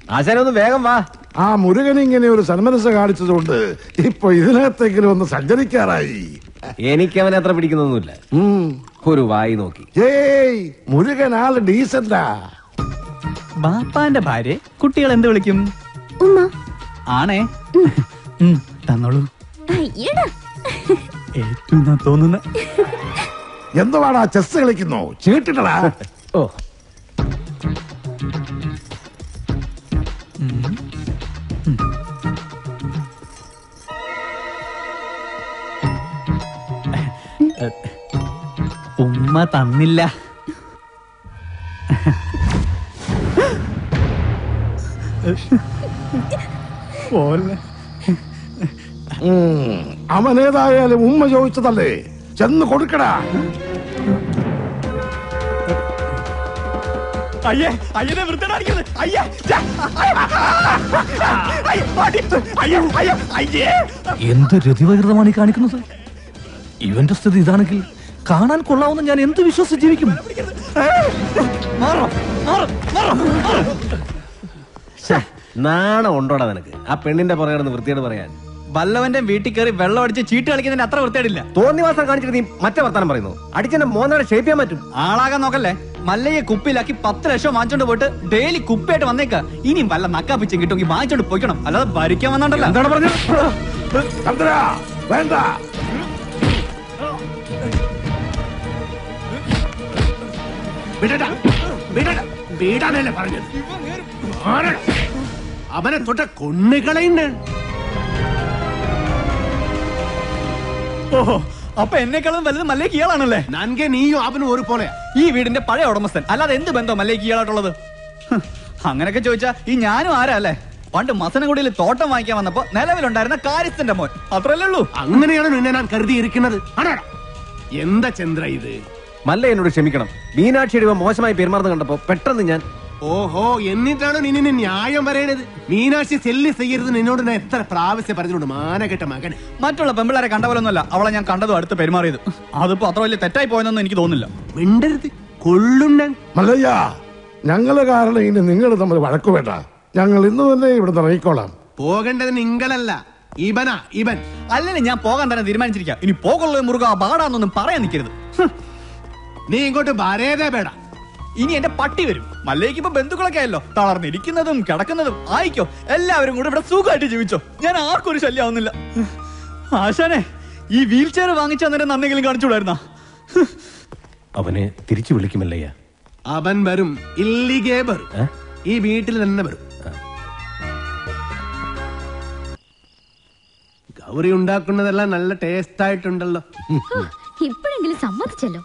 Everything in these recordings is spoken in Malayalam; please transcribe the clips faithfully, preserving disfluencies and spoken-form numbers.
ആശാനൊന്ന് വേഗം വാ. ആ മുരുകൻ ഇങ്ങനെ ഒരു സന്മനസ് കാണിച്ചതുകൊണ്ട് ഇപ്പൊ ഇതിനകത്തെങ്കിലും ഒന്ന് സഞ്ചരിക്കാറായി. എനിക്ക് അവനെ അത്ര പിടിക്കുന്നൊന്നുമില്ല. ഒരു വായി നോക്കി. ഏയ് മുരുകൻ ആള് ഡീസന്റാ. ബാപ്പാന്റെ ഭാര്യ കുട്ടികൾ എന്ത് വിളിക്കും? ഉമ്മ. ആണേ തന്നോളൂ. ഏറ്റവും തോന്നുന്ന എന്തുവാടാ ചെസ് കളിക്കുന്നു? ചീട്ടിട്ടടാ. ഓ ഉമ്മ തന്നില്ല. അവനേതായാലും ഉമ്മ ചോദിച്ചതല്ലേ, ചെന്ന് കൊടുക്കടാ. അയ്യേ അയ്യനെ വൃത്തിയാക്കുന്നത്. അയ്യേ എന്ത് രതിവകൃതമാണ് ഈ കാണിക്കുന്നത്? ഇവന്റെ സ്ഥിതി ഇതാണെങ്കിൽ കാണാൻ കൊള്ളാവുന്ന ഞാൻ എന്ത് വിശ്വസിച്ച് ജീവിക്കും? നാണം ഉണ്ടോടാ നിനക്ക്? ആ പെണ്ണിന്റെ പുറകെ വൃത്തിയോട് പറയാൻ. വല്ലവന്റെ വീട്ടിൽ കയറി വെള്ളം അടിച്ച് ചീട്ട് കളിക്കുന്നതിന് അത്ര വൃത്തിയായിട്ടില്ല. തോന്നിവാസം കാണിച്ചിട്ട് നീ മറ്റേ വർത്താനം പറയുന്നു. അടിച്ചെന്നെ മോനാടെ ഷേപ്പ് ചെയ്യാൻ പറ്റും. ആളാകാൻ നോക്കല്ലേ. മല്ലയെ കുപ്പിയിലാക്കി പത്ത് ലക്ഷം വാങ്ങിച്ചോണ്ട് പോയിട്ട് ഡെയിലി കുപ്പിയായിട്ട് വന്നേക്ക. ഇനിയും വല്ല നക്കാപ്പിച്ചും കിട്ടുമെങ്കിൽ വാങ്ങിച്ചോണ്ട് പോയിക്കണം, അല്ലാതെ ഭരിക്കാൻ വന്നോണ്ടല്ലോ. എന്താണ് പറഞ്ഞത്? വേണ്ട. പറഞ്ഞത് അവനെ തൊട്ട കൊണ്ണുകളയുണ്ട്. ഓഹോ, അപ്പൊ എന്നെക്കാളും വലുത് മല്ലേക്ക് ഇയാളാണല്ലേ? നൻകെ നീയും അവനും ഒരു പോലെ. ഈ വീടിന്റെ പഴയ ഉടമസ്ഥൻ, അല്ലാതെ എന്ത് ബന്ധം മല്ലേക്ക് ഇയാളായിട്ടുള്ളത്? അങ്ങനെയൊക്കെ ചോദിച്ചാ ഈ ഞാനും ആരാ അല്ലേ? പണ്ട് മസനഗുഡിയിൽ തോട്ടം വാങ്ങിക്കാൻ വന്നപ്പോ നിലവിലുണ്ടായിരുന്ന കാര്യസ്ഥന്റെ മോൻ, അത്രല്ലേ ഉള്ളൂ. അങ്ങനെയാണ് നിന്നെ ഞാൻ കരുതിയിരിക്കുന്നത്. എന്താ ചന്ദ്ര ഇത്? മല്ല എന്നോട് ക്ഷമിക്കണം. മീനാക്ഷിയുടെ മോശമായി പെരുമാറുന്നത് കണ്ടപ്പോ പെട്ടെന്ന് ഞാൻ. ഓഹോ, എന്നിട്ടാണ് നിന്നെ ന്യായം പറയണത്? മീനാക്ഷി സെല്ലി ചെയ്യരുത് നിന്നോട് ഞാൻ എത്ര പ്രാവശ്യം പറഞ്ഞിട്ടുണ്ട്, മാനകെട്ട മകൻ. മറ്റുള്ള പെമ്പിളാരെ കണ്ട പോലൊന്നുമല്ല അവളെ ഞാൻ കണ്ടതും അടുത്ത് പെരുമാറിയത്. അതിപ്പോ അത്ര വലിയ തെറ്റായി പോയെന്നൊന്നും എനിക്ക് തോന്നുന്നില്ല. മിണ്ടരുത്, കൊള്ളുണ്ണൻ. മല്ലയ്യ, ഞങ്ങള് കാരണം ഇനി നിങ്ങൾ തമ്മിൽ വഴക്കു വേണ്ട. ഞങ്ങൾ ഇന്ന് തന്നെ ഇവിടെ ഇറങ്ങിക്കോളാം. പോകേണ്ടത് നിങ്ങളല്ല, ഇവനാ ഇവൻ. അല്ലെങ്കിൽ ഞാൻ പോകാൻ തന്നെ തീരുമാനിച്ചിരിക്കാം. ഇനി പോകുള്ള മുറുക പാടാന്നൊന്നും പറയാൻ നിൽക്കരുത്. നീ ഇങ്ങോട്ട് വരേതേ പേടാ. ഇനി എന്റെ പട്ടി വരും. മല്ലേക്ക് ഇപ്പൊ ബന്ധുക്കളൊക്കെ ആയല്ലോ. തളർന്നിരിക്കുന്നതും കിടക്കുന്നതും ആയിക്കോ. എല്ലാവരും കൂടെ ഇവിടെ സുഖമായിട്ട് ജീവിച്ചോ. ഞാൻ ആർക്കും ഒരു ശല്യമാവുന്നില്ല. ആശാനെ, ഈ വീൽ ചെയർ വാങ്ങിച്ചു അന്നേരം നന്നെങ്കിലും കാണിച്ചുകൂടായിരുന്ന? അവനെ തിരിച്ചു വിളിക്കുമല്ലയ്യ. അവൻ വരും, ഇല്ലിഗേ വരും. ഈ വീട്ടിൽ തന്നെ വരും. ഗൗരി ഉണ്ടാക്കുന്നതെല്ലാം നല്ല ടേസ്റ്റ് ആയിട്ടുണ്ടല്ലോ. ഇപ്പോഴെങ്കിലും സമ്മതിച്ചല്ലോ.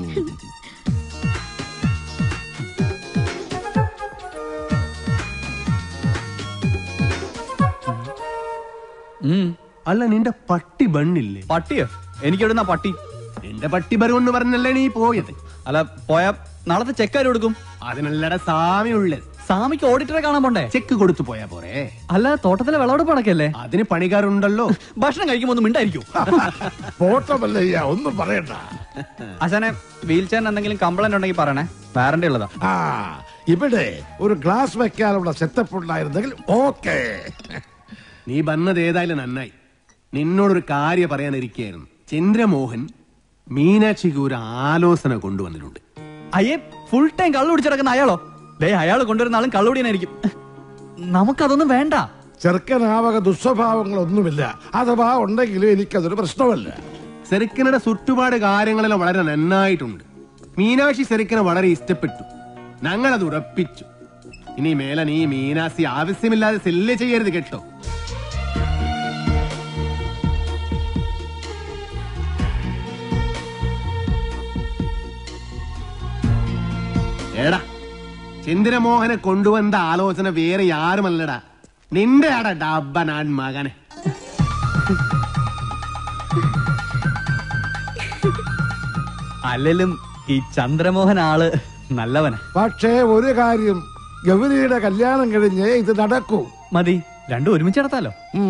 അല്ല, നിന്റെ പട്ടി ബണ്ണില്ലേ? പട്ടിയോ? എനിക്കെവിടുന്ന പട്ടി? നിന്റെ പട്ടി വരുമെന്ന് പറഞ്ഞല്ലേ നീ പോയത്? അല്ല, പോയാ നാളത്തെ ചെക്കാര് കൊടുക്കും. അതിനല്ലട സാമി ഉള്ളത്. സാമിക്ക് ഓഡിറ്ററെ കാണാൻ പോണ്ടേ? ചെക്ക് കൊടുത്തു പോയാ പോരെ? അല്ല, തോട്ടത്തിലെ വിളവെടുപ്പ് നടക്കല്ലേ? അതിന് പണിക്കാരുണ്ടല്ലോ. ഭക്ഷണം കഴിക്കുമ്പോ ഒന്നും മിണ്ടായിരിക്കും. പോട്ടമല്ലയ്യ, ഒന്നും പറയണ്ട. ആശാനെ, വീൽ ചെയറിന് എന്തെങ്കിലും കംപ്ലൈന്റ് ഉണ്ടെങ്കിൽ പറയണേ, വാറന്റി ഉള്ളതാ. ആ, ഇവിടെ ഒരു ഗ്ലാസ് വെക്കാനുള്ള സെറ്റപ്പ് ഉണ്ടായിരുന്നെങ്കിൽ ഓക്കെ. നീ വന്നത് ഏതായാലും നന്നായി. നിന്നോടൊരു കാര്യം പറയാനിരിക്കുകയായിരുന്നു. ചന്ദ്രമോഹൻ മീനാക്ഷിക്ക് ഒരു ആലോചന കൊണ്ടുവന്നിട്ടുണ്ട്. അയ്യേ, ഫുൾ ടൈം കള്ളു പിടിച്ചിടക്കുന്ന അയാളോ? ദേ, അയാൾ കൊണ്ടുവരുന്ന ആളും കള്ളുടിയനായിരിക്കും. നമുക്കതൊന്നും വേണ്ട. ചെറുക്കനാവക ദുസ്വഭാവങ്ങളൊന്നുമില്ല. അഥവാ ഉണ്ടെങ്കിലും എനിക്കതൊരു പ്രശ്നമല്ല. സെറിക്കനുടെ ചുറ്റുപാട് കാര്യങ്ങളെല്ലാം വളരെ നന്നായിട്ടുണ്ട്. മീനാക്ഷി സെറിക്കനെ വളരെ ഇഷ്ടപ്പെട്ടു. ഞങ്ങളത് ഉറപ്പിച്ചു. ഇനി മേലെ നീ മീനാക്ഷി ആവശ്യമില്ലാതെ സെല്ല് ചെയ്യരുത് കേട്ടോ. ഏടാ, ചന്ദ്രമോഹനെ കൊണ്ടുവന്ന ആലോചന വേറെ ആരുമല്ലടാ, നിന്റെ ആടാ ഡബ്ബ ഞാൻ മകനെ. അല്ലെങ്കിലും ഈ ചന്ദ്രമോഹൻ ആള് നല്ലവനാ. പക്ഷേ ഒരു കാര്യം, ഗൗരിയുടെ കല്യാണം കഴിഞ്ഞ് ഇത് നടക്കൂ. മതി, രണ്ടും ഒരുമിച്ച് നടത്താലോ.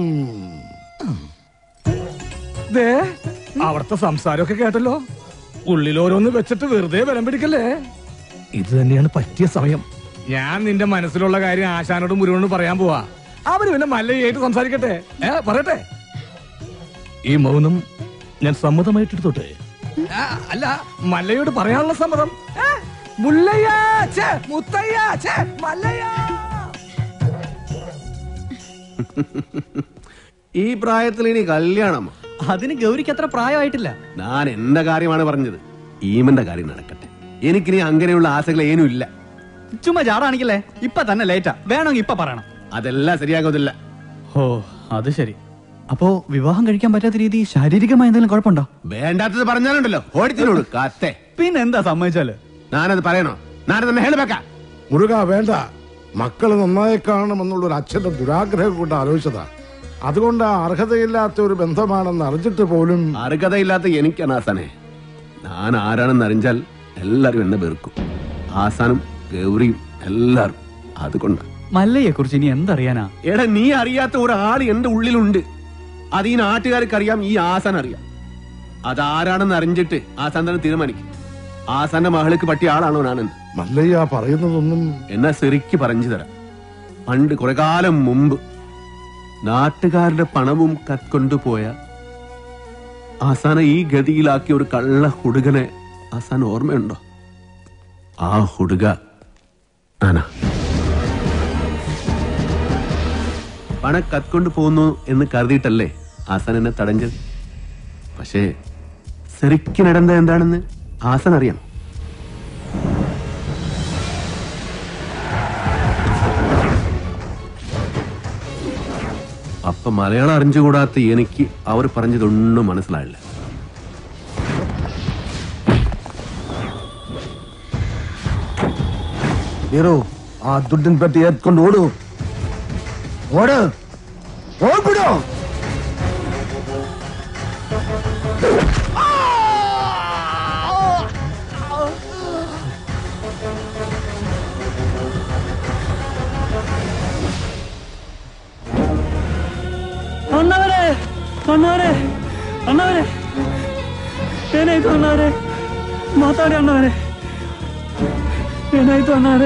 അവിടുത്തെ സംസാരമൊക്കെ കേട്ടല്ലോ. ഉള്ളിൽ ഓരോന്ന് വെച്ചിട്ട് വെറുതെ ബലം പിടിക്കല്ലേ. ഇത് തന്നെയാണ് പറ്റിയ സമയം. ഞാൻ നിന്റെ മനസ്സിലുള്ള കാര്യം ആശാനോടും മുരുകനോടും പറയാൻ പോവാ. അവര് പിന്നെ മല്ലയായിട്ട് സംസാരിക്കട്ടെ. ഏ പറയട്ടെ. ഈ മൗനം ഞാൻ സമ്മതമായിട്ട് എടുത്തോട്ടെ. അല്ല, മല്ലയോട് പറയാനുള്ള സമ്മതം. മുല്ലയ്യ മുത്തയ്യ മല്ലയ്യ. ഈ പ്രായത്തിൽ ഇനി കല്യാണം? അതിന് ഗൗരിക്ക് അത്ര പ്രായമായിട്ടില്ല. ഞാൻ എന്റെ കാര്യമാണ് പറഞ്ഞത്. ഈമന്റെ കാര്യം നടക്കട്ടെ. എനിക്കിനി അങ്ങനെയുള്ള ആശകൾ ഏനും ഇല്ല. ചുമ്മാ ജാടാണിക്കല്ലേ. ഇപ്പൊ തന്നെ ലേറ്റാ. വേണമെങ്കിൽ ഇപ്പൊ പറയണം. അതെല്ലാം ശരിയാകത്തില്ല. ഓ അത് ശരി. അപ്പോ വിവാഹം കഴിക്കാൻ പറ്റാത്ത രീതി ശാരീരികമായ എന്തെങ്കിലും കുഴപ്പമുണ്ടോ? വേണ്ടാത്തത് പറഞ്ഞാലുണ്ടല്ലോ ഓടിത്തിനോട് കാത്തെ. പിന്നെന്താ സമ്മതിച്ചാല്? ഞാനത് പറയണോ? ഞാനത് തന്നെ ഹേളുവെക്ക. മുരുക വേണ്ട. മക്കള് നന്നായി കാണണമെന്നുള്ള ഒരു അച്ഛന്റെ ദുരാഗ്രഹം കൊണ്ട് ആലോചിച്ചതാ. അതുകൊണ്ട് അർഹതയില്ലാത്ത ഒരു ബന്ധമാണെന്ന് അറിഞ്ഞിട്ട് പോലും. അർഹതയില്ലാത്ത എനിക്കാണ് ആസാനെ. ഞാൻ ആരാണെന്ന് അറിഞ്ഞാൽ എല്ലാരും എന്നെ വെറുക്കും. ആസാനും ഗൗരിയും എല്ലാരും. അതുകൊണ്ട് മല്ലയെ കുറിച്ച് ഇനി എന്തറിയാനാ? എടാ, നീ അറിയാത്ത ഒരാൾ എന്റെ ഉള്ളിലുണ്ട്. അത് ഈ നാട്ടുകാർക്ക് അറിയാം, ഈ ആസാൻ അറിയാം. അതാരാണെന്ന് അറിഞ്ഞിട്ട് ആസാൻ തന്നെ തീരുമാനിക്കും. ആസാന്റെ മകൾക്ക് പറ്റിയ ആളാണോ ഞാനെന്ന്. മല്ലയ്യ പറയുന്നതൊന്നും എന്നാ ശരിക്ക് പറഞ്ഞു തരാം. പണ്ട് കുറെ കാലം മുമ്പ് നാട്ടുകാരുടെ പണവും കത്കൊണ്ടുപോയ ആസാനെ ഈ ഗതിയിലാക്കിയ ഒരു കള്ള ഹുടുകനെ ആസാൻ ഓർമ്മയുണ്ടോ? ആ ഹുടുക ആനാ. പണം കത്കൊണ്ട് പോകുന്നു എന്ന് കരുതിയിട്ടല്ലേ ആസാൻ എന്നെ തടഞ്ഞത്. പക്ഷേ ശരിക്കും നടന്നത് എന്താണെന്ന് ആസാൻ അറിയാം. അപ്പൊ മലയാളം അറിഞ്ഞുകൂടാത്ത എനിക്ക് അവർ പറഞ്ഞതൊന്നും മനസ്സിലായില്ല. ആ ദുഡൻ പെട്ടി എത്കൊണ്ട് ഓടൂ. ഓട് ഓടിപ്പിടോ. ಅಣ್ಣವರೇ ಅಣ್ಣವರೇ ಅಣ್ಣವರೇ ಏನಾಯ್ತು ಅಣ್ಣವರೇ? ಮಾತಾಡಿ ಅಣ್ಣವರೇ, ಏನಾಯ್ತು ಅಣ್ಣವರೇ?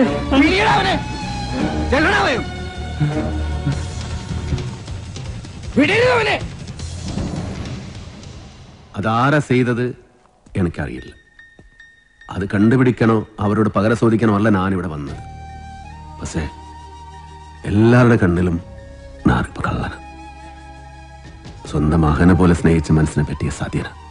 അതാരാ ചെയ്തത് എനിക്കറിയില്ല. അത് കണ്ടുപിടിക്കണോ അവരോട് പകരം ചോദിക്കണോ അല്ല ഞാനിവിടെ വന്നത്. പക്ഷേ എല്ലാവരുടെ കണ്ണിലും ഞാനിപ്പോ കള്ളന. സ്വന്തം മകനെ പോലെ സ്നേഹിച്ച മനസ്സിനെ പറ്റിയ സാധ്യത.